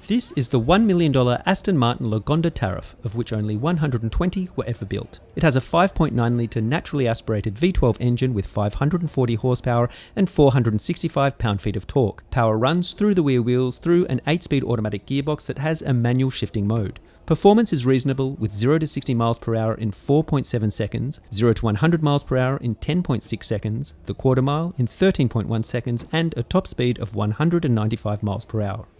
This is the $1 million Aston Martin Lagonda Taraf, of which only 120 were ever built. It has a 5.9 litre naturally aspirated V12 engine with 540 horsepower and 465 pound-feet of torque. Power runs through the rear wheels through an 8-speed automatic gearbox that has a manual shifting mode. Performance is reasonable with 0 to 60 miles per hour in 4.7 seconds, 0 to 100 miles per hour in 10.6 seconds, the quarter mile in 13.1 seconds, and a top speed of 195 miles per hour.